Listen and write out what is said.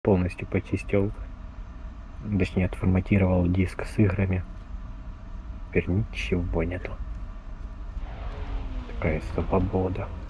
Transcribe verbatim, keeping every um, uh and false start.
полностью почистил, точнее отформатировал диск с играми. Теперь ничего нету. Такая свобода.